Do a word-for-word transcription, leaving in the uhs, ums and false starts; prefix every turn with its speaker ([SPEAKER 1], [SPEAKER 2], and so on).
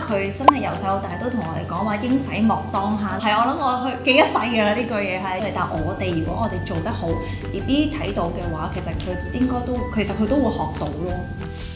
[SPEAKER 1] 佢真係由細到大都同我哋講話應使莫當慳，係我諗我去記一世㗎啦呢句嘢係。但係我哋如果我哋做得好，B B 睇到嘅話，其實佢應該都其實佢都會學到咯。